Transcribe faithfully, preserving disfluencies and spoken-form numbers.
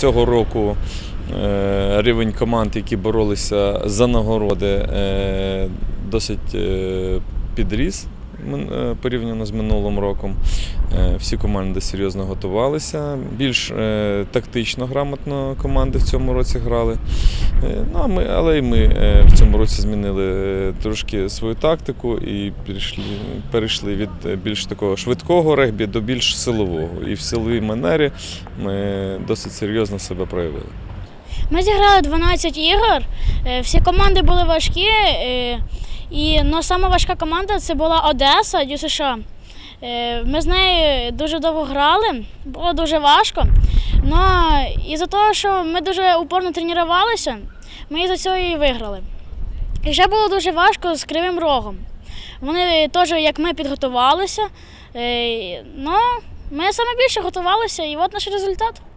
цього року рівень команд, які боролися за нагороди, досить підріс порівняно з минулим роком. Всі команди серйозно готувалися, більш тактично, грамотно команди в цьому році грали. Ну, а ми, але і ми в цьому році змінили трошки свою тактику і перейшли, перейшли від більш такого швидкого регбі до більш силового. І в силовій манері ми досить серйозно себе проявили. Ми зіграли дванадцять ігор, всі команди були важкі, і ну, сама важка команда – це була Одеса, Дю США. Ми з нею дуже довго грали, було дуже важко, але із-за того, що ми дуже упорно тренувалися, ми із-за цього і виграли. І ще було дуже важко з Кривим Рогом. Вони теж, як ми, підготувалися, але ми саме більше готувалися, і от наш результат.